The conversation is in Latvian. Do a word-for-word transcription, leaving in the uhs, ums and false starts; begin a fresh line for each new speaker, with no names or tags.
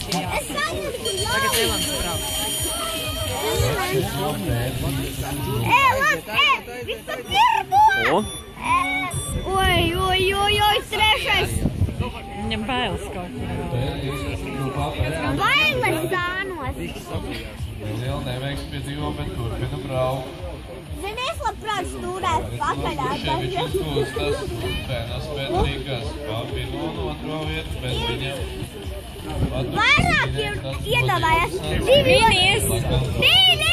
Es saņemtu jau. Tagad Elans brauc. Elas, e, visu pirmo! Oi, oi, oi, oi, trešais. Viņam bailes kaut kur. Bailes zānos.
Liela neveiks piedzīvo, bet turpina braukt.
Zini, es labprāt stūrētu pakaļā.
Ševičs kūstas, Pēnas Petrīgas, papīnu un otro vietu, bet viņam...
Vairāk ir iedavājies. Divi! Divi!